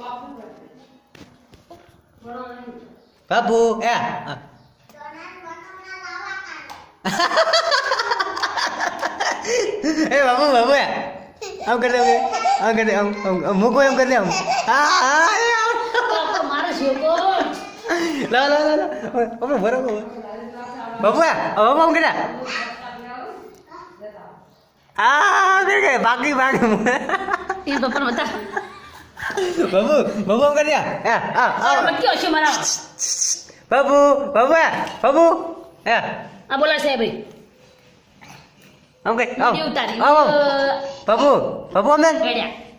બાપુ એ એ બાપુ બાપુ એ આમ કરી દે આમ કરી દે આમ મૂકો એમ કરી દે આમ હા મારો છોકરો લા લા લા બાપુ બરાબર બાપુ એ બાપુ આમ કરી દે દેખે બાકી બાકી એ બપોર બતા બાબુ બાબુ આમ કરી દે બક્યો છે મારા બાબુ બાબુ બાબુ એ આ બોલા છે ભાઈ આમ કઈ આમ ઉતારી બાબુ બાબુ આમ રેડિયા